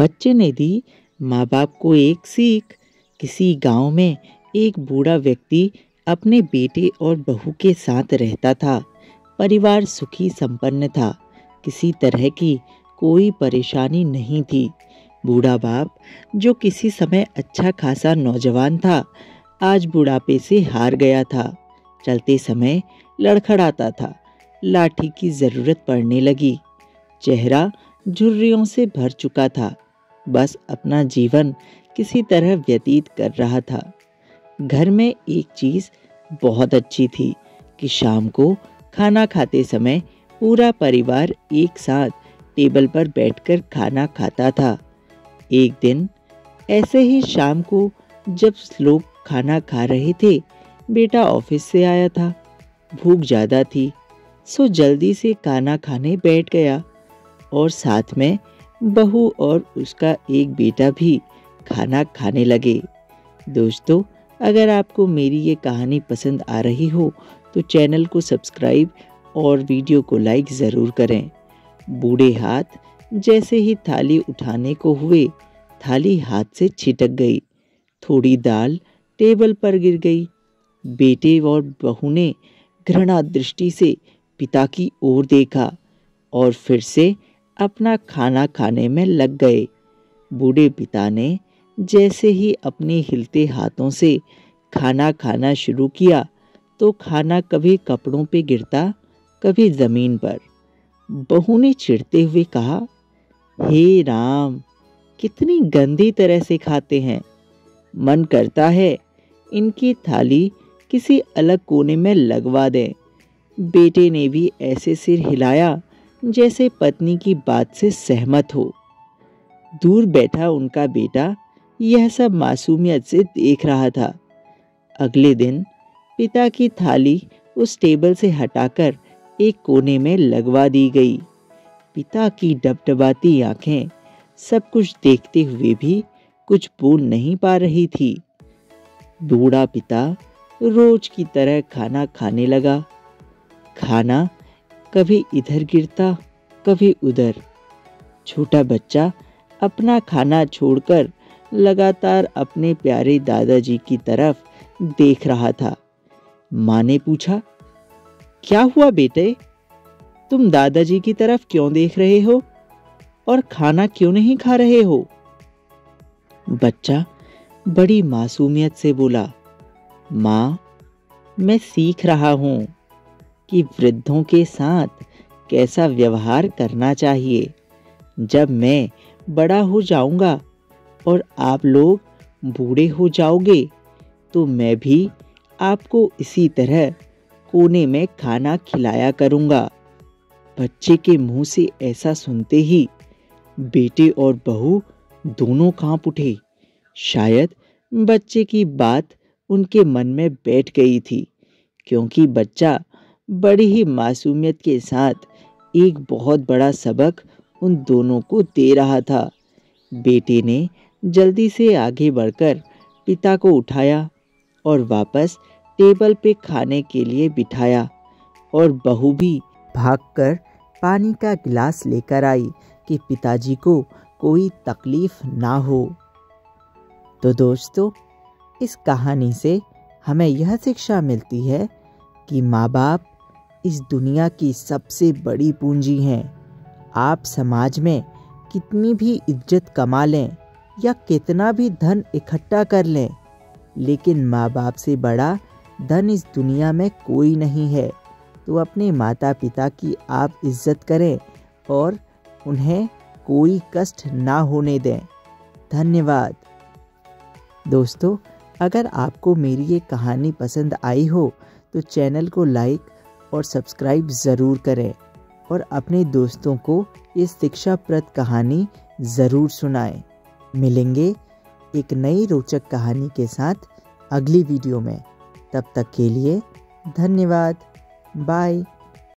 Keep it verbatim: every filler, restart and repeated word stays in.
बच्चे ने दी माँ बाप को एक सीख। किसी गांव में एक बूढ़ा व्यक्ति अपने बेटे और बहू के साथ रहता था। परिवार सुखी संपन्न था, किसी तरह की कोई परेशानी नहीं थी। बूढ़ा बाप, जो किसी समय अच्छा खासा नौजवान था, आज बुढ़ापे से हार गया था। चलते समय लड़खड़ाता था, लाठी की जरूरत पड़ने लगी। चेहरा झुर्रियों से भर चुका था, बस अपना जीवन किसी तरह व्यतीत कर रहा था। घर में एक चीज बहुत अच्छी थी कि शाम को खाना खाते समय पूरा परिवार एक साथ टेबल पर बैठकर खाना खाता था। एक दिन ऐसे ही शाम को जब लोग खाना खा रहे थे, बेटा ऑफिस से आया था। भूख ज़्यादा थी, सो जल्दी से खाना खाने बैठ गया और साथ में बहू और उसका एक बेटा भी खाना खाने लगे। दोस्तों, अगर आपको मेरी ये कहानी पसंद आ रही हो तो चैनल को सब्सक्राइब और वीडियो को लाइक ज़रूर करें। बूढ़े हाथ जैसे ही थाली उठाने को हुए, थाली हाथ से छिटक गई। थोड़ी दाल टेबल पर गिर गई। बेटे और बहू ने घृणा दृष्टि से पिता की ओर देखा और फिर से अपना खाना खाने में लग गए। बूढ़े पिता ने जैसे ही अपने हिलते हाथों से खाना खाना शुरू किया तो खाना कभी कपड़ों पे गिरता, कभी जमीन पर। बहू ने चिढ़ते हुए कहा, हे राम, कितनी गंदी तरह से खाते हैं। मन करता है इनकी थाली किसी अलग कोने में लगवा दें। बेटे ने भी ऐसे सिर हिलाया जैसे पत्नी की बात से सहमत हो। दूर बैठा उनका बेटा यह सब मासूमियत से देख रहा था। अगले दिन पिता की थाली उस टेबल से हटाकर एक कोने में लगवा दी गई। पिता की डबडबाती आंखें सब कुछ देखते हुए भी कुछ बोल नहीं पा रही थी। बूढ़ा पिता रोज की तरह खाना खाने लगा। खाना कभी इधर गिरता, कभी उधर। छोटा बच्चा अपना खाना छोड़कर लगातार अपने प्यारे दादाजी की तरफ देख रहा था। माँ ने पूछा, क्या हुआ बेटे? तुम दादाजी की तरफ क्यों देख रहे हो और खाना क्यों नहीं खा रहे हो? बच्चा बड़ी मासूमियत से बोला, माँ, मैं सीख रहा हूँ कि वृद्धों के साथ कैसा व्यवहार करना चाहिए। जब मैं बड़ा हो जाऊंगा और आप लोग बूढ़े हो जाओगे तो मैं भी आपको इसी तरह कोने में खाना खिलाया करूंगा। बच्चे के मुंह से ऐसा सुनते ही बेटे और बहू दोनों कांप उठे। शायद बच्चे की बात उनके मन में बैठ गई थी, क्योंकि बच्चा बड़ी ही मासूमियत के साथ एक बहुत बड़ा सबक उन दोनों को दे रहा था। बेटे ने जल्दी से आगे बढ़कर पिता को उठाया और वापस टेबल पे खाने के लिए बिठाया और बहू भी भागकर पानी का गिलास लेकर आई कि पिताजी को कोई तकलीफ ना हो। तो दोस्तों, इस कहानी से हमें यह शिक्षा मिलती है कि माँ बाप इस दुनिया की सबसे बड़ी पूंजी हैं। आप समाज में कितनी भी इज्जत कमा लें या कितना भी धन इकट्ठा कर लें, लेकिन माँ बाप से बड़ा धन इस दुनिया में कोई नहीं है। तो अपने माता पिता की आप इज्जत करें और उन्हें कोई कष्ट ना होने दें। धन्यवाद। दोस्तों, अगर आपको मेरी ये कहानी पसंद आई हो तो चैनल को लाइक और सब्सक्राइब ज़रूर करें और अपने दोस्तों को ये शिक्षाप्रद कहानी ज़रूर सुनाएं। मिलेंगे एक नई रोचक कहानी के साथ अगली वीडियो में। तब तक के लिए धन्यवाद। बाय।